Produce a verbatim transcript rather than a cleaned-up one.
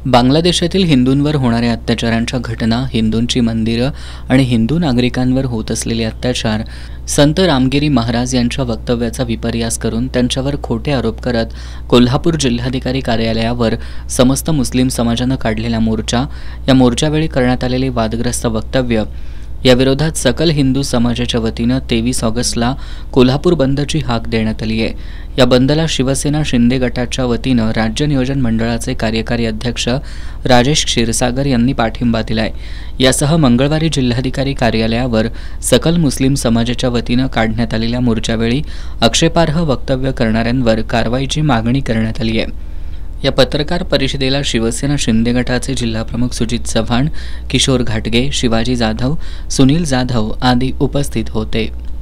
बांगलादेशातील हिंदूंवर होणाऱ्या अत्याचारांच्या घटना, हिंदूंची मंदिरं आणि हिंदू नागरिकांवर होत असलेले अत्याचार, संत रामगिरी महाराज यांच्या वक्तव्याचा विपर्यास करून त्यांच्यावर खोटे आरोप करत कोल्हापूर जिल्हाधिकारी कार्यालयावर समस्त मुस्लिम समाजानं काढलेला मोर्चा, या मोर्चावेळी करण्यात आलेले वादग्रस्त वक्तव्य या विरोधात सकल हिंदू समाजाच्या वतीनं तेवीस ऑगस्टला कोल्हापूर बंदची हाक देण्यात आली आहे। या बंदला शिवसेना शिंदे गटाच्या वतीनं राज्य नियोजन मंडळाचे कार्यकारी अध्यक्ष राजेश क्षीरसागर यांनी पाठिंबा दिलाय। यासह मंगळवारी जिल्हाधिकारी कार्यालयावर सकल मुस्लिम समाजाच्या वतीनं काढण्यात आलेल्या मोर्चावेळी आक्षेपार्ह वक्तव्य करणाऱ्यांवर कारवाईची मागणी करण्यात आली आहे। या पत्रकार परिषदेला शिवसेना शिंदे गटाचे जिल्हाप्रमुख सुजित चव्हाण, किशोर घाटगे, शिवाजी जाधव, सुनील जाधव आदी उपस्थित होते।